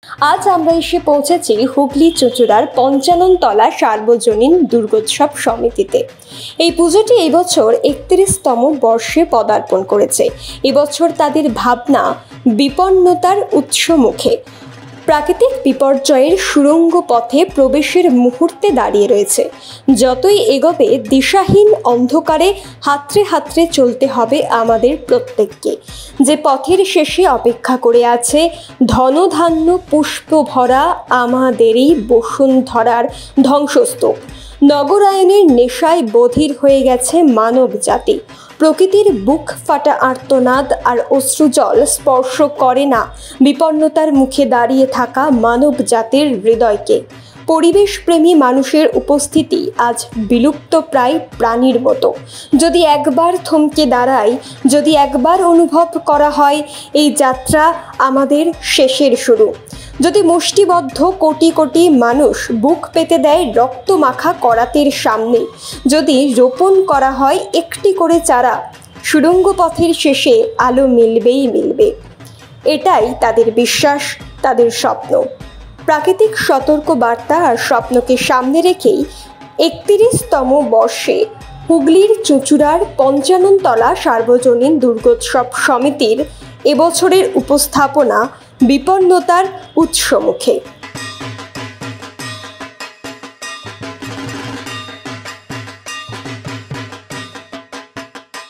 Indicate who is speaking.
Speaker 1: আজ আমরা এসে পৌঁছেছি হুগলি চুঁচুড়ার পঞ্চাননতলা সার্বজনীন দুর্গোৎসব সমিতিতে। এই পুজোটি এবছর 31তম বর্ষে পদার্পণ করেছে। এবছর তাদের ভাবনা বিপন্নতার উৎসমুখে, প্রাকৃতিক বিপর্যয়ের সুড়ঙ্গ পথে প্রবেশের মুহূর্তে দাঁড়িয়ে রয়েছে। যতই এগোবে দিশাহীন অন্ধকারে হাতড়ে হাতড়ে চলতে হবে আমাদের প্রত্যেককে। যে পথের শেষে অপেক্ষা করে আছে ধনধান্য পুষ্প ভরা আমাদেরই বসুন্ধরার ধ্বংসস্তূপ। নগরায়নের নেশায় বধির হয়ে গেছে মানব জাতি। প্রকৃতির বুক ফাটা আর্তনাদ আর অশ্রুজল স্পর্শ করে না বিপন্নতার মুখে দাঁড়িয়ে থাকা মানব জাতির হৃদয়কে। পরিবেশপ্রেমী মানুষের উপস্থিতি আজ বিলুপ্ত প্রায় প্রাণীর মতো। যদি একবার থমকে দাঁড়াই, যদি একবার অনুভব করা হয় এই যাত্রা আমাদের শেষের শুরু, যদি মুষ্টিবদ্ধ কোটি কোটি মানুষ বুক পেতে দেয় রক্তমাখা করাতের সামনে, যদি রোপণ করা হয় একটি করে চারা, সুড়ঙ্গ পথের শেষে আলো মিলবেই মিলবে। এটাই তাদের বিশ্বাস, তাদের স্বপ্ন। প্রাকৃতিক সতর্ক বার্তা আর স্বপ্নকে সামনে রেখেই 31তম বর্ষে হুগলির চুঁচুড়ার পঞ্চাননতলা সার্বজনীন দুর্গোৎসব সমিতির এবছরের উপস্থাপনা বিপন্নতার উৎসমুখে।